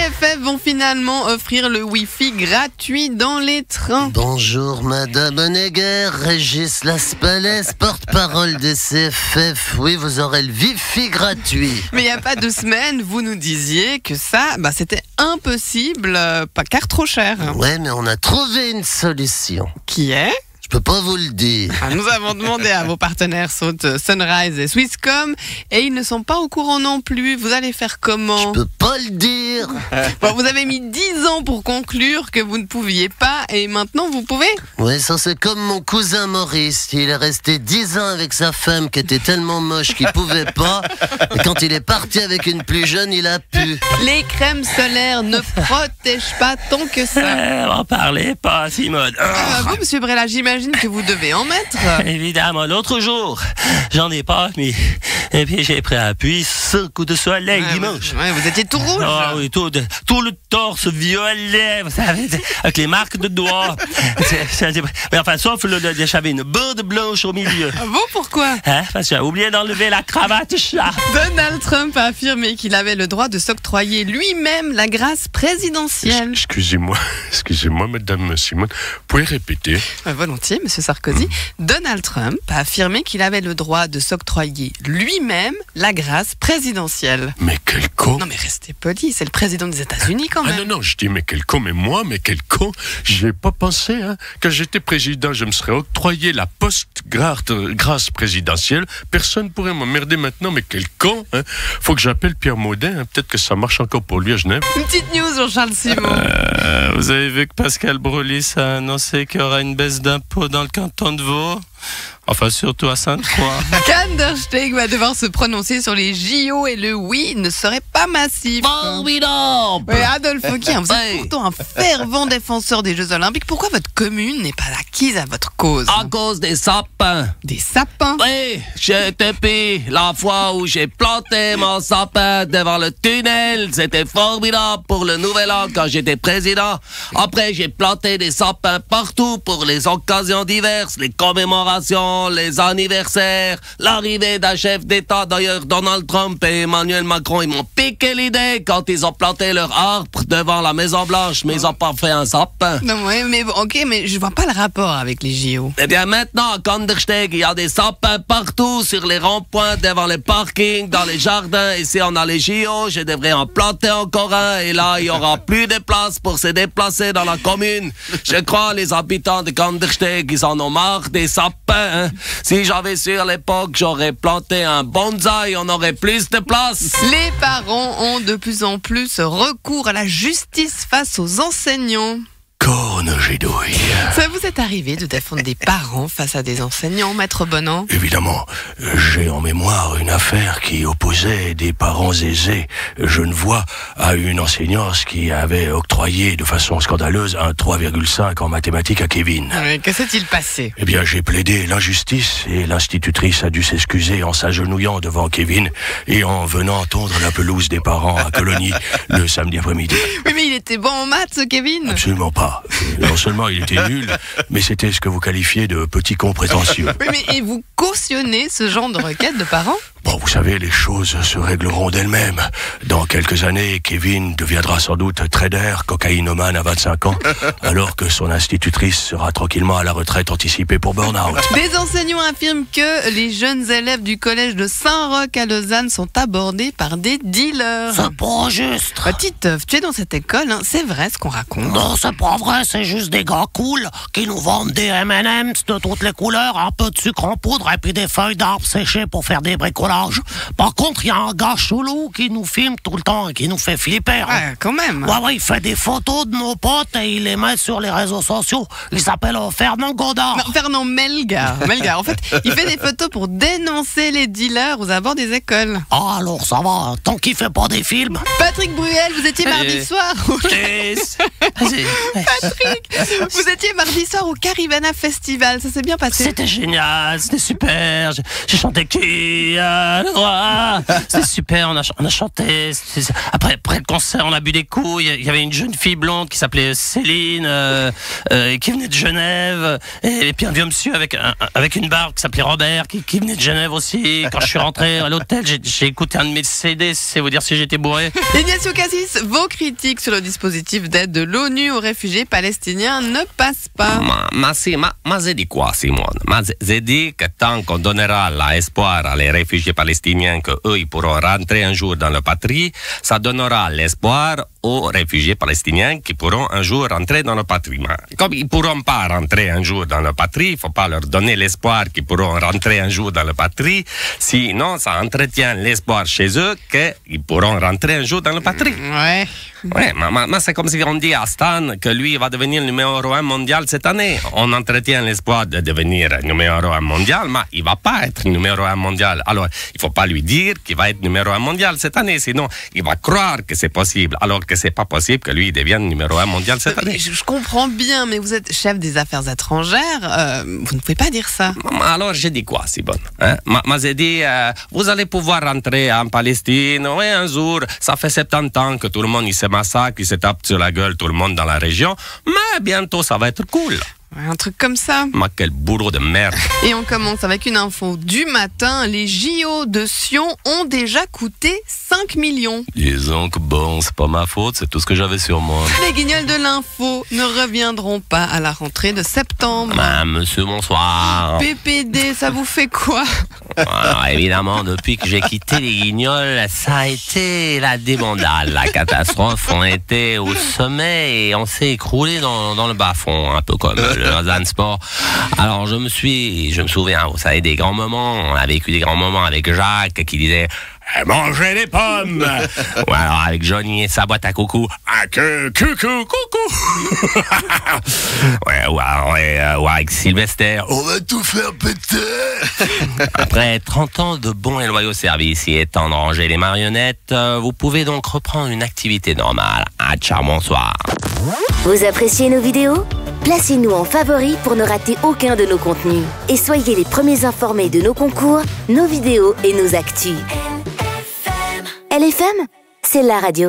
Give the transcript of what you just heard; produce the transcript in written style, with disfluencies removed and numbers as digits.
SNCF vont finalement offrir le Wi-Fi gratuit dans les trains. Bonjour Madame Honegger, Régis Laspalais, porte-parole des CFF. Oui, vous aurez le Wi-Fi gratuit. Mais il n'y a pas 2 semaines, vous nous disiez que ça, c'était impossible, pas car trop cher. Ouais, mais on a trouvé une solution. Qui est ? Je peux pas vous le dire. Nous avons demandé à vos partenaires Sunrise et Swisscom et ils ne sont pas au courant non plus. Vous allez faire comment ? Je peux pas le dire. Bon, vous avez mis 10 ans pour conclure que vous ne pouviez pas et maintenant vous pouvez ? Oui, ça c'est comme mon cousin Maurice. Il est resté 10 ans avec sa femme qui était tellement moche qu'il pouvait pas. Et quand il est parti avec une plus jeune, il a pu. Les crèmes solaires ne protègent pas tant que ça. M'en parlez pas, Simone. Vous, monsieur Brella, j'imagine que vous devez en mettre. Évidemment, l'autre jour, j'en ai pas mis. Et puis j'ai pris appui sur le coup de soleil dimanche. Vous étiez tout rouge. Ah oui, tout le torse violet, vous savez, avec les marques de doigts. Mais enfin, sauf j'avais une bande blanche au milieu. Ah bon, pourquoi ? Parce que j'ai oublié d'enlever la cravate chat. Donald Trump a affirmé qu'il avait le droit de s'octroyer lui-même la grâce présidentielle. Excusez-moi, Madame Simone, vous pouvez répéter ? Volontiers, Monsieur Sarkozy. Donald Trump a affirmé qu'il avait le droit de s'octroyer lui-même la grâce présidentielle. Mais quel con! Non mais restez poli, c'est le président des États-Unis quand même. Ah non, je dis mais quel con, mais quel con! J'y ai pas pensé, hein. Quand j'étais président, je me serais octroyé la post-grâce présidentielle. Personne pourrait m'emmerder maintenant, mais quel con, hein. Faut que j'appelle Pierre Maudin, hein. Peut-être que ça marche encore pour lui à Genève. Une petite news, Jean-Charles Simon. Vous avez vu que Pascal Brolis a annoncé qu'il y aura une baisse d'impôts dans le canton de Vaud? Enfin, surtout à Sainte-Croix. Kandersteg va devoir se prononcer sur les JO et le oui ne serait pas massif. Formidable! Oui, Adolphe Guy, vous êtes pourtant un fervent défenseur des Jeux Olympiques. Pourquoi votre commune n'est pas acquise à votre cause? À cause des sapins. Des sapins? Oui, j'étais pris la fois où j'ai planté mon sapin devant le tunnel. C'était formidable pour le nouvel an quand j'étais président. Après, j'ai planté des sapins partout pour les occasions diverses, les commémorations, les anniversaires, l'arrivée d'un chef d'État. D'ailleurs, Donald Trump et Emmanuel Macron, ils m'ont piqué l'idée quand ils ont planté leur arbre devant la Maison Blanche, mais ils n'ont pas fait un sapin. Non, ouais, mais ok, mais je vois pas le rapport avec les JO. Eh bien, maintenant, à Kandersteg, il y a des sapins partout, sur les ronds-points, devant les parkings, dans les jardins. Ici, on a les JO, je devrais en planter encore un, et là, il y aura plus de place pour se déplacer dans la commune. Je crois, les habitants de Kandersteg, ils en ont marre des sapins, hein. Si j'avais su à l'époque, j'aurais planté un bonsaï, on aurait plus de place. Les parents ont de plus en plus recours à la justice face aux enseignants. Corne Gédouille. Ça vous est arrivé de défendre des parents face à des enseignants, Maître Bonan? Évidemment, j'ai en mémoire une affaire qui opposait des parents aisés genevois à une enseignante qui avait octroyé de façon scandaleuse un 3,5 en mathématiques à Kevin. Que s'est-il passé? Eh bien, j'ai plaidé l'injustice et l'institutrice a dû s'excuser en s'agenouillant devant Kevin et en venant tondre la pelouse des parents à Colonie le samedi après-midi. Oui, mais il était bon en maths, ce Kevin? Absolument pas. Non seulement il était nul, mais c'était ce que vous qualifiez de petit con prétentieux. Oui, mais et vous cautionnez ce genre de requête de parents? Bon, vous savez, les choses se régleront d'elles-mêmes. Dans quelques années, Kevin deviendra sans doute trader, cocaïnomane à 25 ans, alors que son institutrice sera tranquillement à la retraite anticipée pour burn-out. Des enseignants affirment que les jeunes élèves du collège de Saint-Roch à Lausanne sont abordés par des dealers. C'est pas juste. Titeuf, tu es dans cette école, hein. C'est vrai ce qu'on raconte? Non, c'est pas vrai, c'est juste des gars cool qui nous vendent des M&M's de toutes les couleurs, un peu de sucre en poudre et puis des feuilles d'arbres séchées pour faire des bricolages. Par contre, il y a un gars chelou qui nous filme tout le temps et qui nous fait flipper. Ah, quand même. Ouais, il fait des photos de nos potes et il les met sur les réseaux sociaux. Il s'appelle Fernand Godard. Non, Fernand Melgar. En fait, il fait des photos pour dénoncer les dealers aux abords des écoles. Ah, alors ça va, tant qu'il fait pas des films. Patrick Bruel, vous étiez mardi soir. Patrick, vous étiez mardi soir au Caribana Festival. Ça s'est bien passé? C'était génial, c'était super. J'ai chanté qui pas le droit. C'est super, on a chanté. Après le concert, on a bu des coups. Il y avait une jeune fille blonde qui s'appelait Céline, qui venait de Genève. Et puis un vieux monsieur avec une barbe qui s'appelait Robert, qui venait de Genève aussi. Quand je suis rentré à l'hôtel, j'ai écouté un de mes CD, c'est vous dire si j'étais bourré. Ignacio Cassis, vos critiques sur le dispositif d'aide de l'ONU aux réfugiés palestiniens ne passent pas. Ma j'ai dit quoi, Simone? J'ai dit que tant qu'on donnera l'espoir à les réfugiés palestiniens qu'eux, ils pourront rentrer un jour dans leur patrie, ça donnera l'espoir aux réfugiés palestiniens qui pourront un jour rentrer dans leur patrie. Mais comme ils ne pourront pas rentrer un jour dans leur patrie, il ne faut pas leur donner l'espoir qu'ils pourront rentrer un jour dans leur patrie, sinon ça entretient l'espoir chez eux qu'ils pourront rentrer un jour dans leur patrie. Ouais. Ouais, mais c'est comme si on dit à Stan que lui va devenir numéro 1 mondial cette année. On entretient l'espoir de devenir numéro 1 mondial, mais il va pas être numéro 1 mondial. Alors, il faut pas lui dire qu'il va être numéro 1 mondial cette année, sinon il va croire que c'est possible, alors que c'est pas possible que lui devienne numéro 1 mondial cette année. Je comprends bien, mais vous êtes chef des affaires étrangères, vous ne pouvez pas dire ça. Alors, j'ai dit quoi, Simone, hein? J'ai dit, vous allez pouvoir rentrer en Palestine, oui, un jour, ça fait 70 ans que tout le monde il se massacre, il se tape sur la gueule tout le monde dans la région, mais bientôt ça va être cool. Ouais, un truc comme ça. Mais quel bourreau de merde. Et on commence avec une info du matin. Les JO de Sion ont déjà coûté 5 millions. Disons que bon, c'est pas ma faute, c'est tout ce que j'avais sur moi. Les guignols de l'info ne reviendront pas à la rentrée de septembre. Monsieur, bonsoir. PPD, ça vous fait quoi? Alors, évidemment, depuis que j'ai quitté les guignols, ça a été la débandade, la catastrophe. On était au sommet et on s'est écroulé dans le bas-fond, un peu comme le Lausanne Sport. Alors, je me souviens, vous savez, des grands moments. On a vécu des grands moments avec Jacques qui disait manger des pommes. Ou alors avec Johnny et sa boîte à coucou. Coucou. Ou avec Sylvester. On va tout faire péter. Après 30 ans de bons et loyaux services et étant de ranger les marionnettes, vous pouvez donc reprendre une activité normale. Ciao, bonsoir. Vous appréciez nos vidéos? Placez-nous en favoris pour ne rater aucun de nos contenus. Et soyez les premiers informés de nos concours, nos vidéos et nos actus. LFM, c'est la radio.